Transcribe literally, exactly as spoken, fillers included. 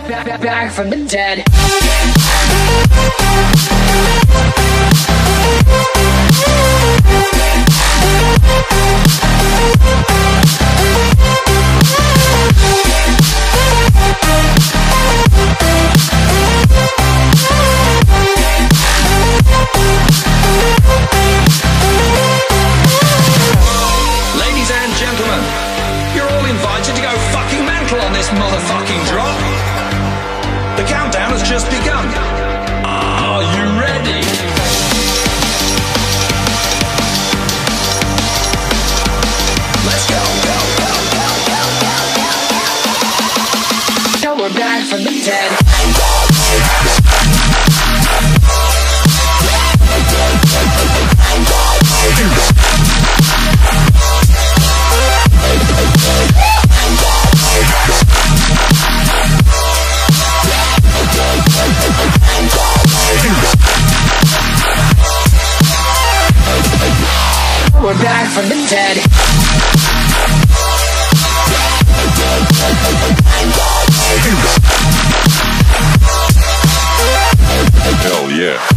back, back, back from the dead. Ladies and gentlemen, you're all invited to go fucking mental on this motherfucking drop. The countdown has just begun. Are you ready? Let's go, go, go, go, go, go, go. Now we're back from the dead. We're back from the dead. Hell yeah.